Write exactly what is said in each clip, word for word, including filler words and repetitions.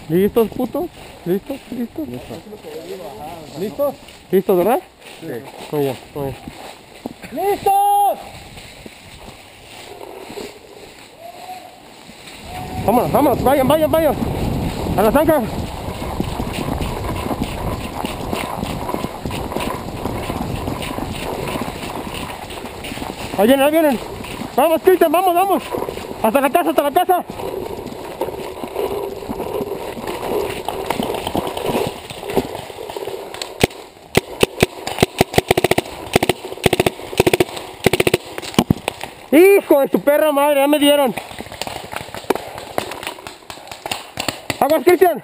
¿Listos, putos? ¿Listos? ¿Listos? Listo. ¿Listos? ¿Listos, verdad? Sí. Muy bien, muy bien. ¡Listos! Vámonos, vámonos, vayan, vayan, vayan. A la zanca. Ahí vienen, ahí vienen. Vamos, Cristian, vamos, vamos. Hasta la casa, hasta la casa. Hijo de su perra madre, ya me dieron. Aguas, Cristian.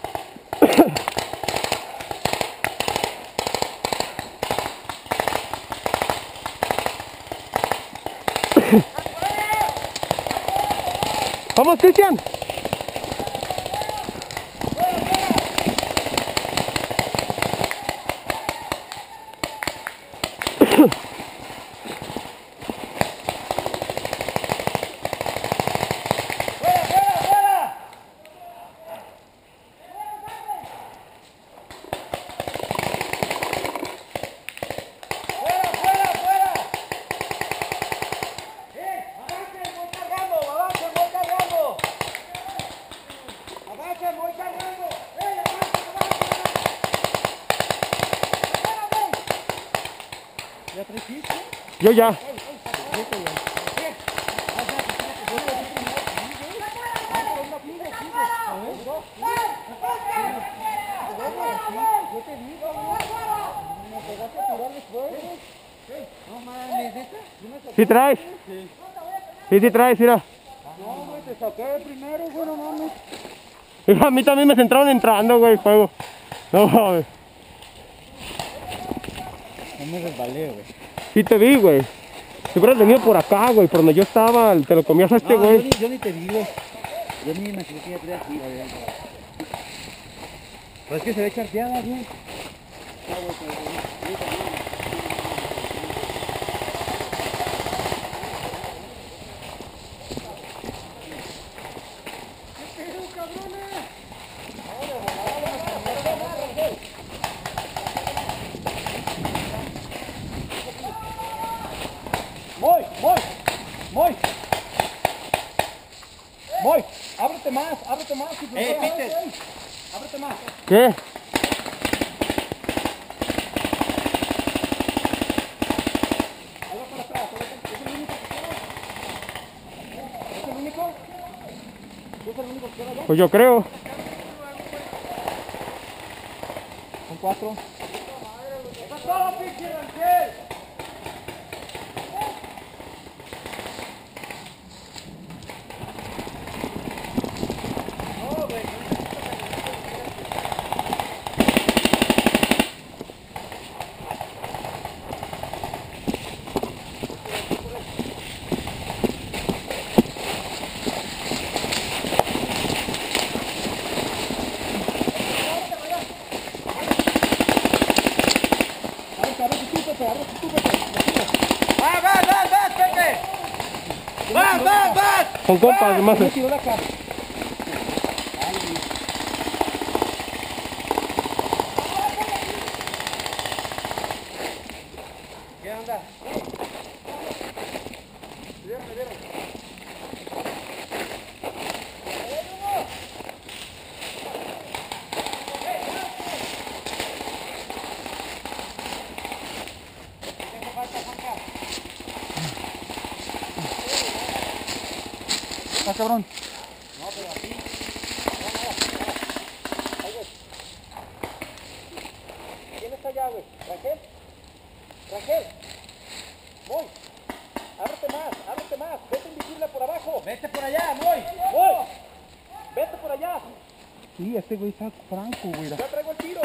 Vamos, Cristian. Yo ya. ¿Sí traes? Sí, sí traes, mira. No, güey, te saqué primero, güey, no mames. Hija, a mí también me centraron entrando, güey, juego. No mames. No me resbalé, güey. Sí te vi, güey. Si hubieras venido por acá, güey, por donde yo estaba, te lo comías a este, No, güey. yo, ni, yo ni te vi, güey. Yo ni me imaginé que ya traía aquí, güey. Pues es que se ve charteada, güey. Voy, voy, voy. Voy, ábrete más, ábrete más. Eh, Peter, ábrete más. ¿Qué? ¿Es el único? ¿Es el único que queda allá? Pues yo creo. Son cuatro. ¡Está todo, pinche Rangel! ¡Vas, vas, vas, vas, Pepe! ¡Vas, vas, vas! Son compas, además. Me tiró la cara. ¿Qué onda? ¿Vieron, me vieron? Ah, cabrón. No, pero así. Ahí ves. ¿Quién está allá, güey? ¿Rangel? ¿Rangel? Voy. Ábrete más, ábrete más. Vete invisible por abajo. Vete por allá, voy. Voy. Vete por allá. Sí, este güey está franco, güey. Ya traigo el tiro.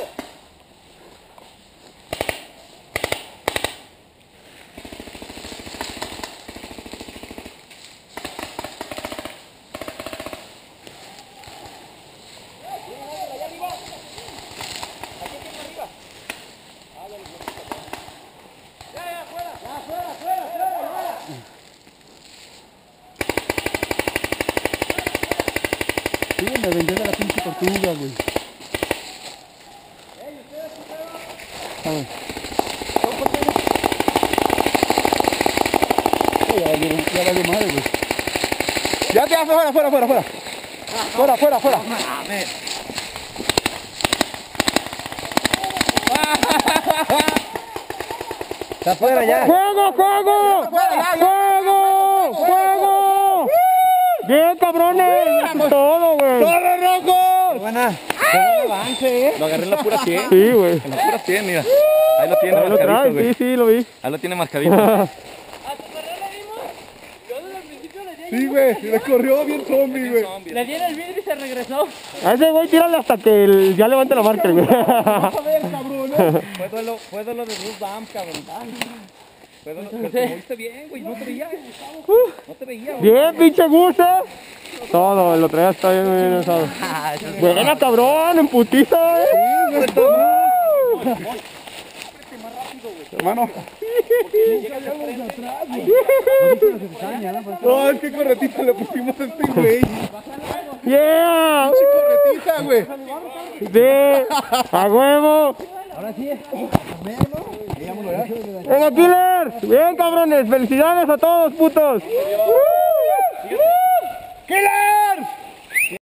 Sí, me vendió de la pinche tortuga, güey. Ah. Ya valió, ya valió madre, güey. Ya, ya, fuera, fuera, fuera, fuera. Fuera, fuera, fuera. Está afuera ya. ¡Fuego, fuego! ¡Fuego! ¡Fuego! ¡Bien, cabrones! ¡Eso es todo, güey! ¡Torre rojo! Buena. Qué buen avance, eh. Lo agarré en la pura cien. Sí, güey. En la pura cien, mira. Ahí lo tiene Ahí lo trae, marcadito, güey. sí, sí, lo vi. Ahí lo tiene marcadito. Sí, güey. Le corrió bien zombie, güey. Le di en el vidrio y se regresó. A ese güey tírale hasta que el- ya levante la marca, güey. A ver, cabrón, ¿eh? Fue duelo, fue duelo de Bruce Bam, cabrón. Fue duelo, pero te moviste bien, güey. No te veía. No te veía, güey. Bien, pinche gusto. Todo, lo traía hasta bien, bien usado. Buena, cabrón, en putiza, eh. Hermano. No, es que corretita le pusimos a este güey. Yeah. Corretita, güey. Sí, a huevo. Venga, Killer. Bien, cabrones. Felicidades a todos, putos. ¡Killer!